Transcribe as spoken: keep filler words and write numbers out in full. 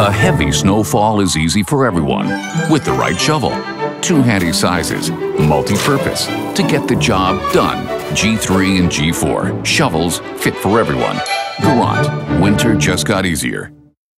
A heavy snowfall is easy for everyone with the right shovel. Two handy sizes, multi-purpose, to get the job done. G three and G four shovels fit for everyone. Garant, winter just got easier.